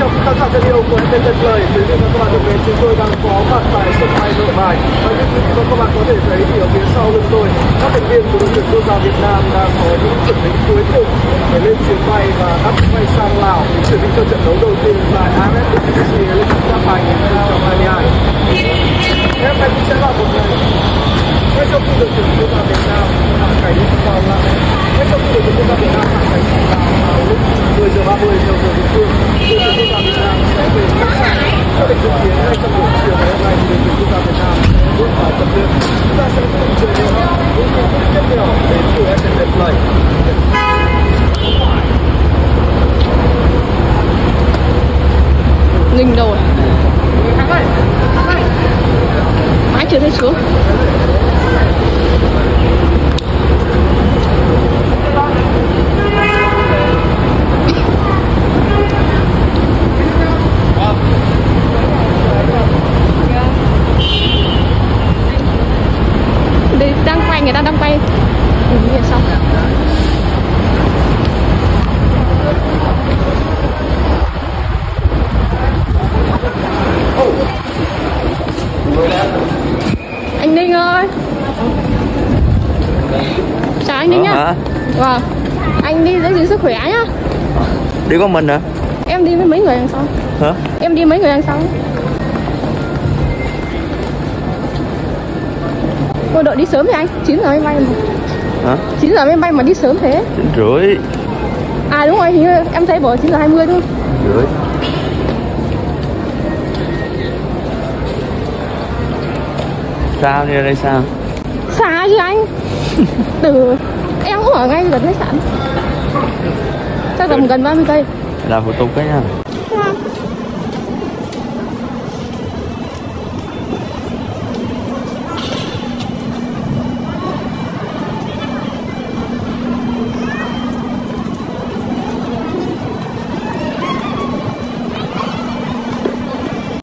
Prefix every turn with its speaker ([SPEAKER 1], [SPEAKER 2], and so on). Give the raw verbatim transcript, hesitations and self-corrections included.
[SPEAKER 1] trong khán giả thân yêu của em tên Nhật Lời, quý vị và các bạn thân mến, chúng tôi đang có mặt tại sân bay Nội Bài. Và như quý vị và các bạn có thể thấy thì ở phía sau lưng tôi, các thành viên của đội tuyển quốc gia Việt Nam đang có những chuẩn bị cuối cùng để lên chuyến bay và đáp chuyến bay sang Lào, chuẩn bị cho trận đấu đầu tiên tại a ép ép Indonesia League Cup hai không hai hai. Em nay cũng sẽ là một ngày ngay sau khi đội tuyển quốc gia Việt Nam hạ cánh vào Lào, ngay sau khi đội tuyển quốc gia Việt Nam hạ cánh vào Lào lúc mười giờ ba mươi theo giờ địa phương, đội tuyển quốc gia Việt Nam sẽ về khách sạn. Theo lịch dự kiến ngay trong buổi chiều ngày hôm nay, đội tuyển quốc gia Việt Nam bước vào tập luyện. Chúng ta sẽ cùng chờ đợi những tin tức tiếp theo đến từ em tên Nhật Lời.
[SPEAKER 2] Ninh đâu rồi? Mãi chưa thấy xuống. Đang quay, người ta đang quay. Ừ, xong. Anh Ninh ơi. Chào anh Ninh nhá. Vâng. Anh đi giữ gìn sức khỏe nhá.
[SPEAKER 3] Đi có mình hả?
[SPEAKER 2] Em đi với mấy người đằng sau.
[SPEAKER 3] Hả?
[SPEAKER 2] Em đi mấy người đằng sau. Cô đội đi sớm thì anh, chín giờ máy bay mà.
[SPEAKER 3] Hả?
[SPEAKER 2] chín giờ máy bay mà đi sớm thế.
[SPEAKER 3] chín rưỡi.
[SPEAKER 2] À đúng rồi, hình như em thấy bỏ chín giờ hai mươi thôi.
[SPEAKER 3] Rưỡi. Sao đi ra đây sao?
[SPEAKER 2] Xa chứ anh. Từ em cũng ở ngay gần khách sạn. Chắc tầm gần ba mươi cây.
[SPEAKER 3] Là thủ tục cái nha.